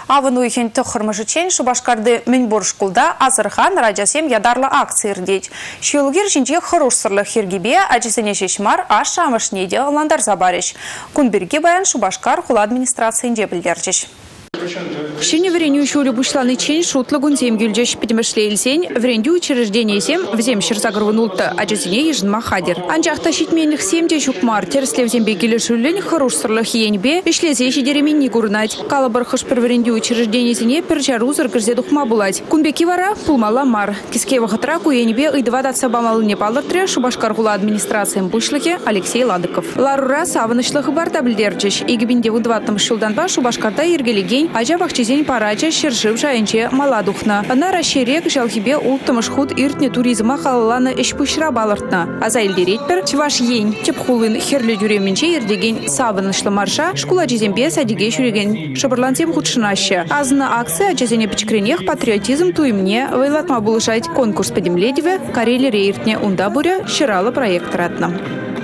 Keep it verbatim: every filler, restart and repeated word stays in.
Авын уйхен тұқырмыжычен Шубашкарды Мінбор шкулда Азырхан радиосем ядарлы акция ирдеть. Шиылгер жинже хорошсырлы хергебе әчесіне шешмар аш шамышнеде оландар забарыш. Кунберге баян Шубашкар хул администрациянде білдерчеш. Шене вреню шулю бушланы чен шутлы гунзем гюльдеш пидемешлейлсен, вреню учреждение сем в земшир загрванулта, а джезине ежн махадер. Анчах тащить мених семде шукмар, терслев зембе гилешулень хорошсырлых енбе, ишлезе шидеремин не гурнать. Калабархаш per вреню учреждение зене перчарузар грзедухма булать. Кунбеки вара пулмала мар. Кискева хатраку енбе и два датса бамалы непаллартре Шубашкар хула администрациям бушлыхе Алексей Ладыков. Ларура савынышлых барда билдерчеш. Игбинде у двадцатом шулданба Шубашкарда иргелеген Ажа бахчезень парача шержив жайынче маладухна. Ана ращерек жалхибе ултымыш худ иртне туризма халаланы эшпушра балыртна. Аза илдеретпер чваш ень тепхулын херлі жүременче ирдеген савынышлы марша шкула жезембе садиге жүреген шабырлансем худшынашы. Азына акция жезене пичкренех патриотизм туймне вайлатма булышать конкурс подемледеве Карели рейртне унда буря ширалы проект ратна.